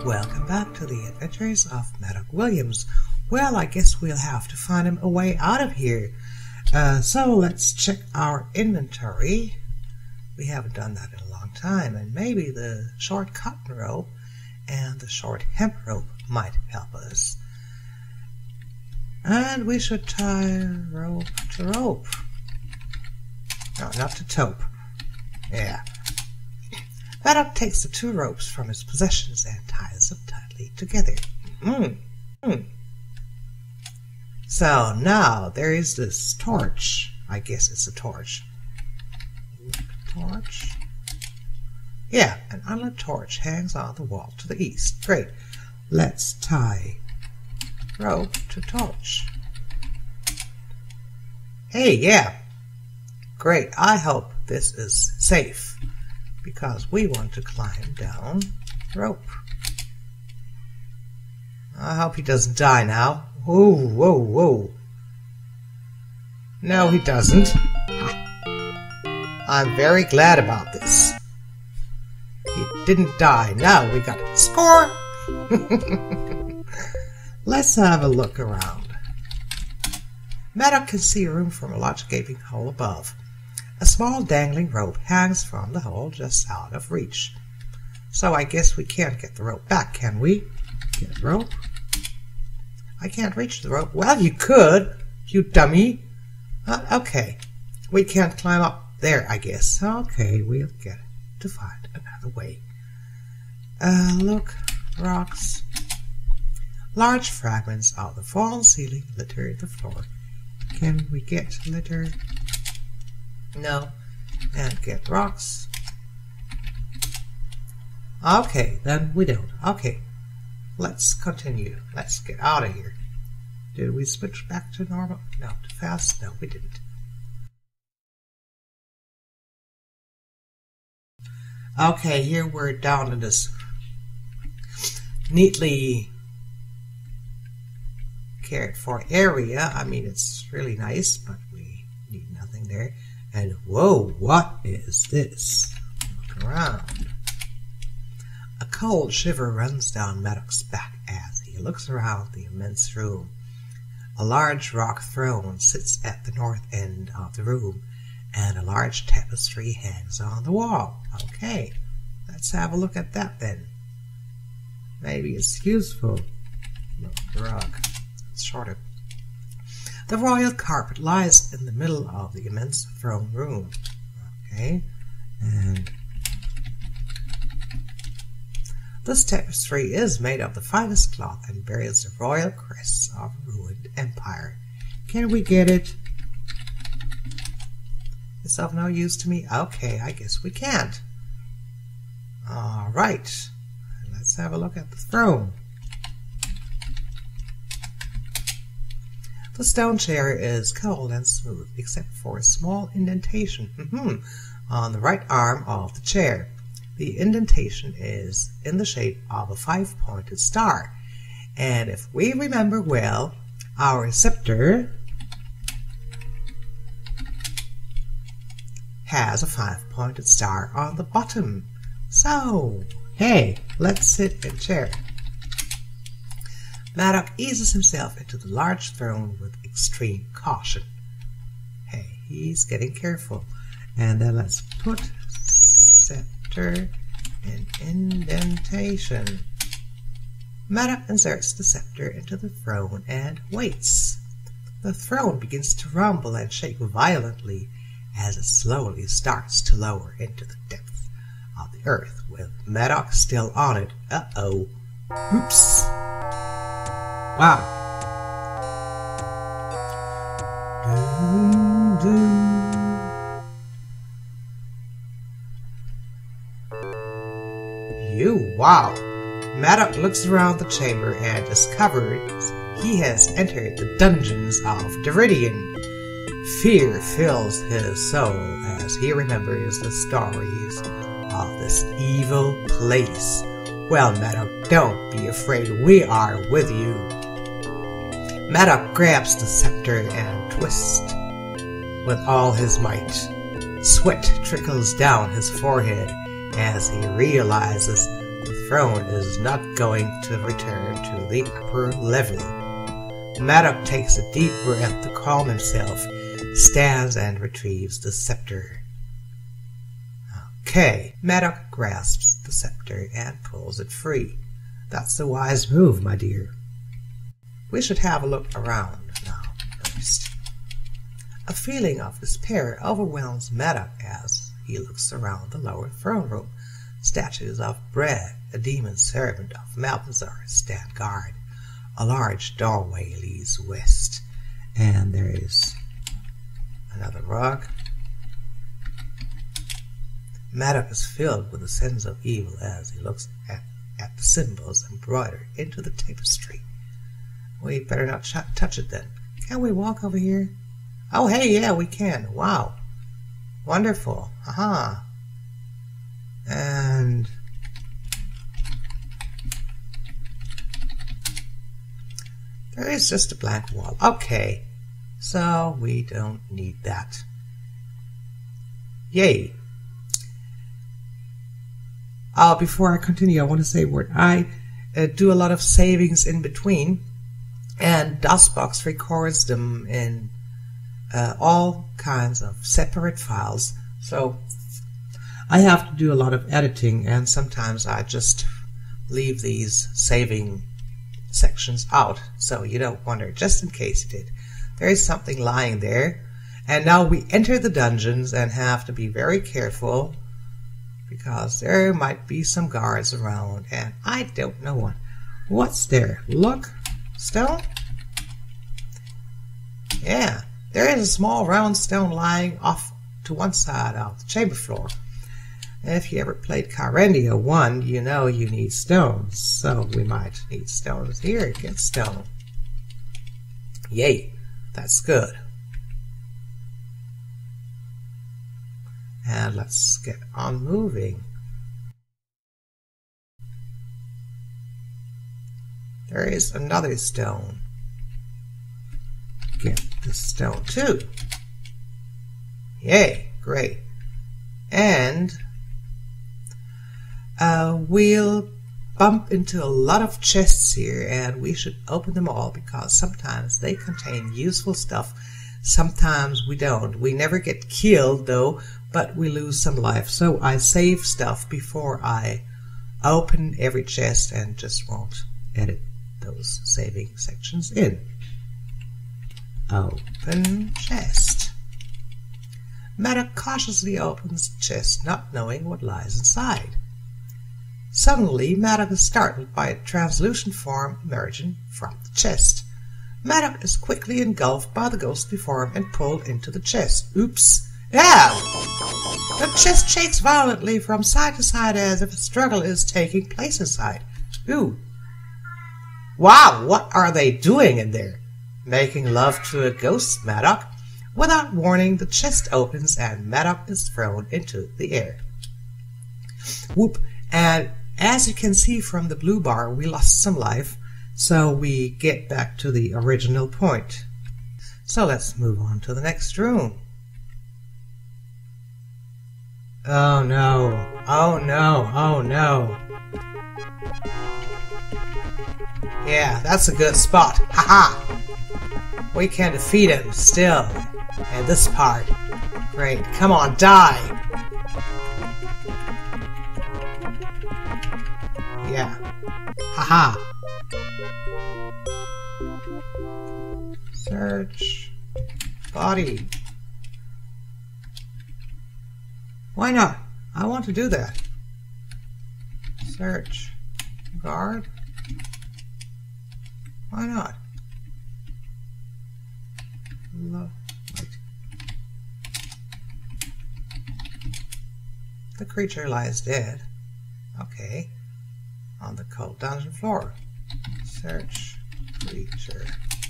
Welcome back to the Adventures of Maddog Williams. Well, I guess we'll have to find him a way out of here. So let's check our inventory. We haven't done that in a long time, and maybe the short cotton rope and the short hemp rope might help us. And we should tie rope to rope. No, not to taupe. Yeah. Maddog takes the two ropes from his possessions and ties them tightly together. So now there is this torch. I guess it's a torch. Torch? Yeah, an unlit torch hangs on the wall to the east. Great. Let's tie rope to torch. Hey, yeah. Great. I hope this is safe, because we want to climb down rope. I hope he doesn't die now. Whoa, whoa, whoa. No, he doesn't. I'm very glad about this. He didn't die. Now we got a score. Let's have a look around. Maddog can see a room from a large gaping hole above. A small dangling rope hangs from the hole just out of reach. So I guess we can't get the rope back, can we? Get rope? I can't reach the rope. Well, you could, you dummy. Okay. We can't climb up there, I guess. Okay, we'll get to find another way. Look, rocks. Large fragments of the fallen ceiling litter the floor. Can we get litter? No. And get rocks? Okay, then we don't. Okay. Let's continue. Let's get out of here. Did we switch back to normal? No, too fast? No, we didn't. Okay, here we're down in this neatly cared for area. I mean, it's really nice, but we need nothing there. And whoa, what is this? Look around. A cold shiver runs down Maddog's back as he looks around the immense room. A large rock throne sits at the north end of the room, and a large tapestry hangs on the wall. Okay, let's have a look at that then. Maybe it's useful. Look, the rug. It's shorter. The royal carpet lies in the middle of the immense throne room. Okay, and this tapestry is made of the finest cloth and bears the royal crests of a ruined empire. Can we get it? It's of no use to me. Okay, I guess we can't. Alright, let's have a look at the throne. The stone chair is cold and smooth, except for a small indentation on the right arm of the chair. The indentation is in the shape of a 5-pointed star, and if we remember well, our scepter has a 5-pointed star on the bottom. So, hey, let's sit in chair. Maddog eases himself into the large throne with extreme caution. Hey, he's getting careful. And then let's put scepter in indentation. Maddog inserts the scepter into the throne and waits. The throne begins to rumble and shake violently as it slowly starts to lower into the depths of the earth, with Maddog still on it. Uh-oh. Oops. Wow. Wow. Maddog looks around the chamber and discovers he has entered the Dungeons of Duridian. Fear fills his soul as he remembers the stories of this evil place. Well, Maddog, don't be afraid. We are with you. Maddog grabs the scepter and twists with all his might. Sweat trickles down his forehead as he realizes the throne is not going to return to the upper level. Maddog takes a deep breath to calm himself, stands and retrieves the scepter. Okay, Maddog grasps the scepter and pulls it free. That's a wise move, my dear. We should have a look around now first. A feeling of despair overwhelms Maddog as he looks around the lower throne room. Statues of Brad, a demon servant of Malthazar, stand guard. A large doorway leads west, and there is another rug. Maddog is filled with a sense of evil as he looks at the symbols embroidered into the tapestry. We better not touch it then. Can we walk over here? Oh, hey, yeah, we can. Wow. Wonderful. Aha. And there is just a blank wall. Okay. So we don't need that. Yay. Before I continue, I want to say a word. I do a lot of savings in between, and DOSBox records them in all kinds of separate files. So I have to do a lot of editing, and sometimes I just leave these saving sections out, so you don't wonder, just in case you did. There is something lying there, and now we enter the dungeons and have to be very careful because there might be some guards around, and I don't know what's there. Look, stone? Yeah, there is a small round stone lying off to one side of the chamber floor. If you ever played Kyrandia 1, you know you need stones, so we might need stones here. Get stone. Yay, that's good. And let's get on moving. There is another stone. Get the stone too. Yay, great. And we'll bump into a lot of chests here, and we should open them all because sometimes they contain useful stuff. Sometimes we don't. We never get killed though, but we lose some life. So I save stuff before I open every chest and just won't edit those saving sections in. Open chest. Maddog cautiously opens the chest, not knowing what lies inside. Suddenly, Maddog is startled by a translucent form emerging from the chest. Maddog is quickly engulfed by the ghostly form and pulled into the chest. Oops. Yeah! The chest shakes violently from side to side as if a struggle is taking place inside. Ooh. Wow, what are they doing in there? Making love to a ghost, Maddog? Without warning, the chest opens and Maddog is thrown into the air. Whoop. And as you can see from the blue bar, we lost some life, so we get back to the original point. So let's move on to the next room. Oh no, oh no, oh no. Yeah, that's a good spot. Haha! We can defeat him still. And this part. Great, come on, die! Yeah. Haha. Search. Body. Why not? I want to do that. Search. Guard. Why not? Wait. The creature lies dead. Okay. On the cold dungeon floor. Search creature.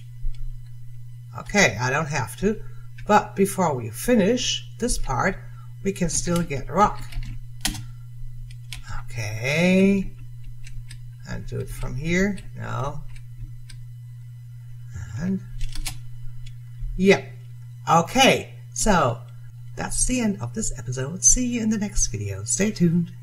Okay, I don't have to, but before we finish this part, we can still get a rock. Okay. And do it from here. No. And yep. Okay, so that's the end of this episode. See you in the next video. Stay tuned.